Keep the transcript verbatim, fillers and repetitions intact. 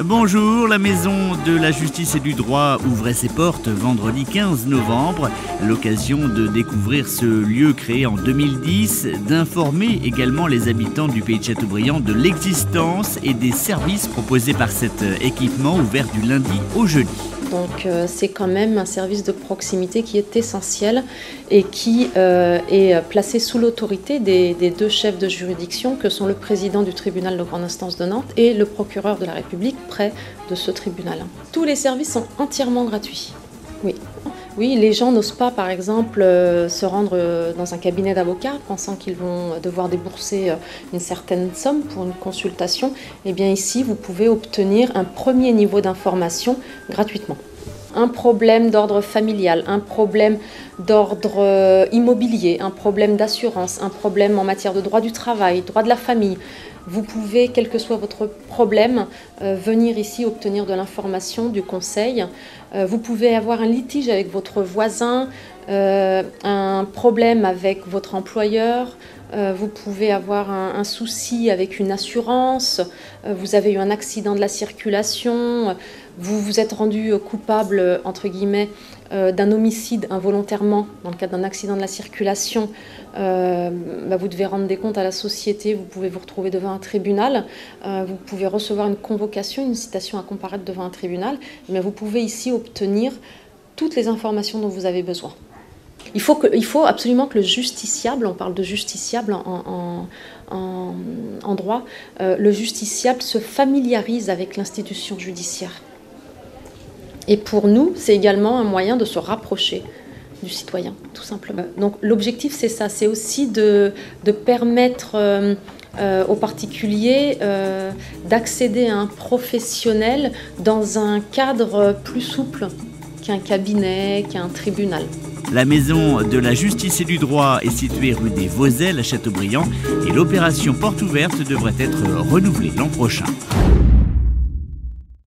Bonjour, la Maison de la Justice et du Droit ouvrait ses portes vendredi quinze novembre. L'occasion de découvrir ce lieu créé en deux mille dix, d'informer également les habitants du pays de Châteaubriand de l'existence et des services proposés par cet équipement ouvert du lundi au jeudi. Donc euh, c'est quand même un service de proximité qui est essentiel et qui euh, est placé sous l'autorité des, des deux chefs de juridiction que sont le président du tribunal de grande instance de Nantes et le procureur de la République près de ce tribunal. Tous les services sont entièrement gratuits. Oui. Oui, les gens n'osent pas, par exemple, euh, se rendre euh, dans un cabinet d'avocat pensant qu'ils vont devoir débourser euh, une certaine somme pour une consultation. Eh bien ici, vous pouvez obtenir un premier niveau d'information gratuitement. Un problème d'ordre familial, un problème d'ordre euh, immobilier, un problème d'assurance, un problème en matière de droit du travail, droit de la famille. Vous pouvez, quel que soit votre problème, euh, venir ici obtenir de l'information, du conseil. Euh, vous pouvez avoir un litige avec votre voisin, euh, un problème avec votre employeur. Euh, vous pouvez avoir un, un souci avec une assurance. Euh, vous avez eu un accident de la circulation. Vous vous êtes rendu coupable, entre guillemets, euh, d'un homicide involontairement dans le cadre d'un accident de la circulation. Euh, bah vous devez rendre des comptes à la société, vous pouvez vous retrouver devant un tribunal, euh, vous pouvez recevoir une convocation, une citation à comparaître devant un tribunal, mais vous pouvez ici obtenir toutes les informations dont vous avez besoin. Il faut, que, il faut absolument que le justiciable, on parle de justiciable en, en, en, en droit, euh, le justiciable se familiarise avec l'institution judiciaire. Et pour nous, c'est également un moyen de se rapprocher du citoyen, tout simplement. Donc l'objectif, c'est ça, c'est aussi de, de permettre euh, euh, aux particuliers euh, d'accéder à un professionnel dans un cadre plus souple qu'un cabinet, qu'un tribunal. La Maison de la Justice et du Droit est située rue des Voselles à Châteaubriand et l'opération Porte Ouverte devrait être renouvelée l'an prochain.